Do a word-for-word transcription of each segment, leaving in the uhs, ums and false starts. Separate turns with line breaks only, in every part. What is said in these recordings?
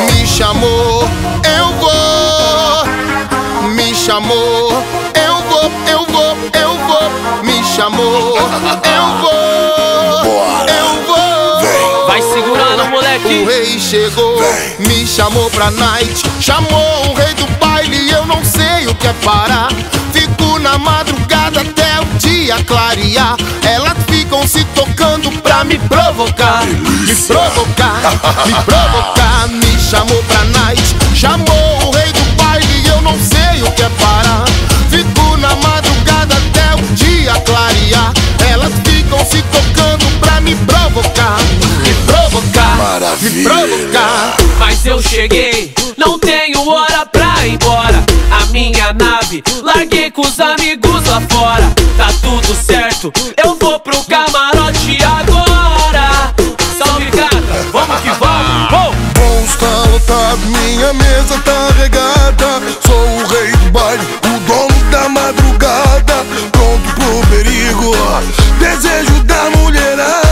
Me chamou, eu vou. Me chamou, eu vou, eu vou, eu vou. Me chamou, eu vou. Eu vou.
Vai segurando, moleque.
O rei chegou, me chamou pra night. Chamou o rei do baile, eu não sei o que é parar. Fico na madrugada até o dia clarear. Elas ficam se tocando pra me provocar. Me provocar, me provocar. Me chamou pra night. Chamou o rei do baile, eu não sei o que é parar. Fico na madrugada até o dia clarear. Elas ficam se tocando pra me provocar. Me provocar,
Maravilha.
me provocar.
Mas eu cheguei, não tenho hora pra ir embora. A minha nave, larguei com os amigos lá fora. Tá tudo certo, eu vou pro camarote agora. Salve gata, vamos que vamos. Oh!
Bons tá lotado, minha mesa tá regada. Sou o rei do baile, o dono da madrugada. Pronto pro perigo, desejo da mulherada.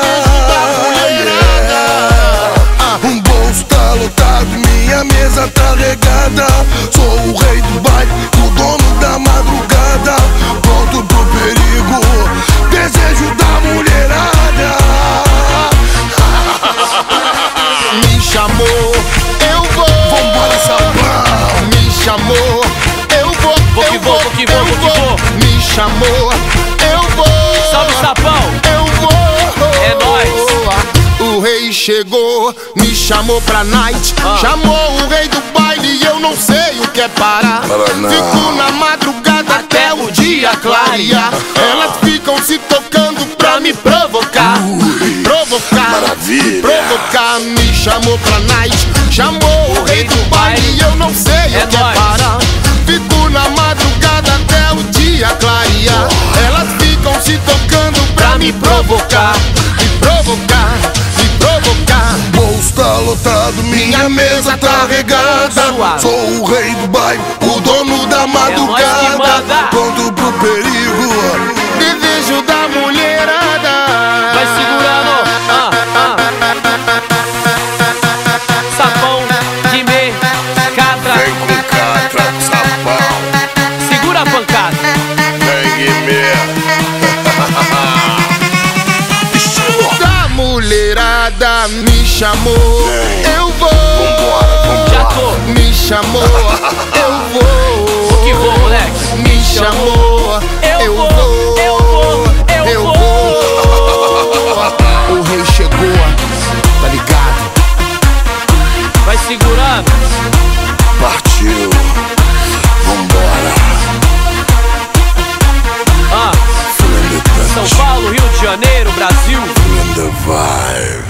Um bolso tá lotado, minha mesa tá regada. Sou o rei do baile, o dono da madrugada. Pronto pro perigo, desejo da mulherada.
Me chamou, eu vou.
Vambora, Sapão.
Me chamou, eu vou.
Vou que
eu
vou, vou que vou,
eu
vou que vou.
Me chamou, eu vou.
Salve, Sapão.
Eu vou.
É nóis.
O rei chegou, me chamou pra night.
Ah.
Chamou o rei do baile, eu não sei o que é parar.
Paraná.
Fico na madrugada até o dia clarear. Elas ficam se tocando pra me provocar. Me provocar,
Maravilha.
me provocar. Me chamou pra night. Chamou o rei do baile, eu não sei
É
o que é
nóis.
parar. Fico na madrugada até o dia clarear. Elas ficam se tocando pra me provocar. Me provocar, me provocar.
Bolso tá lotado, minha mesa tá regada.
Suave.
Sou o rei do baile, o dono da
É nós que
madrugada.
manda.
Pronto pro perigo,
Desejo da mulherada.
Vai segurando. Ah, ah. Sapão de me catra.
vem com catra, sapão.
Segura a pancada.
Vem em mim.
Da mulherada me chamou, eu vou.
Vambora,
Já
vambora.
tô.
Me chamou, eu vou.
Que vou, moleque.
Me chamou,
Eu
eu
vou,
vou.
eu vou, eu vou.
O rei chegou, tá ligado?
Vai segurando.
Partiu. Vambora.
Ah,
Feeling the touch,
São Paulo, Rio de Janeiro, Brasil.
feeling the vibe.